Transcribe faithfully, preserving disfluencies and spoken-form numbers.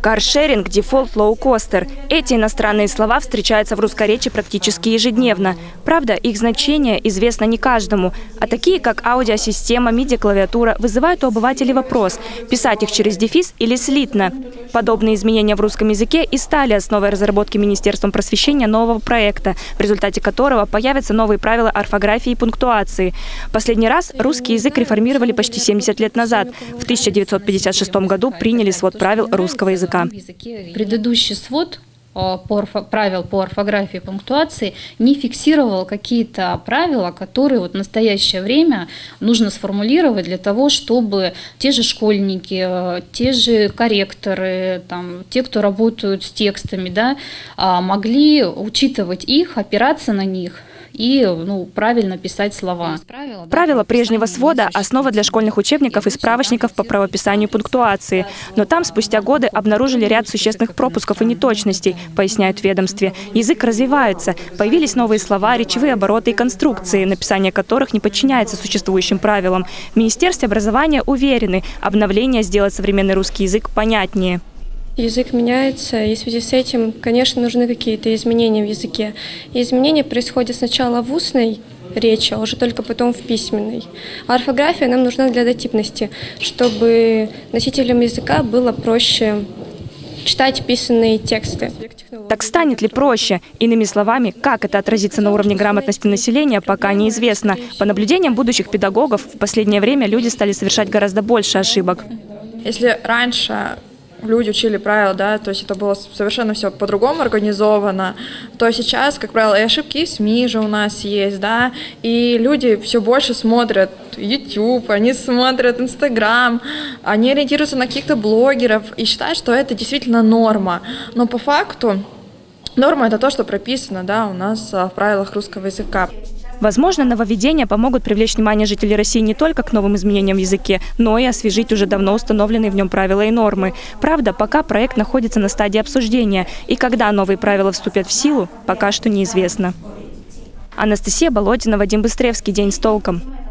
Каршеринг, дефолт, лоукостер. Эти иностранные слова встречаются в русскоречии практически ежедневно. Правда, их значение известно не каждому. А такие, как аудиосистема, миди-клавиатура, вызывают у обывателей вопрос – писать их через дефис или слитно. Подобные изменения в русском языке и стали основой разработки Министерством просвещения нового проекта, в результате которого появятся новые правила орфографии и пунктуации. Последний раз русский язык реформировали почти семьдесят лет назад. В тысяча девятьсот пятьдесят шестом году приняли свод правил русского языка. Предыдущий свод правил по орфографии и пунктуации не фиксировал какие-то правила, которые вот в настоящее время нужно сформулировать для того, чтобы те же школьники, те же корректоры, там, те, кто работают с текстами, да, могли учитывать их, опираться на них и ну, правильно писать слова. Правила прежнего свода – основа для школьных учебников и справочников по правописанию и пунктуации. Но там спустя годы обнаружили ряд существенных пропусков и неточностей, поясняют в ведомстве. Язык развивается, появились новые слова, речевые обороты и конструкции, написание которых не подчиняется существующим правилам. В Министерстве образования уверены, обновление сделает современный русский язык понятнее. Язык меняется, и в связи с этим, конечно, нужны какие-то изменения в языке. И изменения происходят сначала в устной речи, а уже только потом в письменной. А орфография нам нужна для датипности, чтобы носителям языка было проще читать писанные тексты. Так станет ли проще? Иными словами, как это отразится на уровне грамотности населения, пока неизвестно. По наблюдениям будущих педагогов, в последнее время люди стали совершать гораздо больше ошибок. Если раньше люди учили правила, да, то есть это было совершенно все по-другому организовано, то сейчас, как правило, и ошибки и СМИ же у нас есть, да, и люди все больше смотрят YouTube, они смотрят Instagram, они ориентируются на каких-то блогеров и считают, что это действительно норма, но по факту норма – это то, что прописано, да, у нас в правилах русского языка. Возможно, нововведения помогут привлечь внимание жителей России не только к новым изменениям в языке, но и освежить уже давно установленные в нем правила и нормы. Правда, пока проект находится на стадии обсуждения, и когда новые правила вступят в силу, пока что неизвестно. Анастасия Болотина, Вадим Быстревский. День с толком.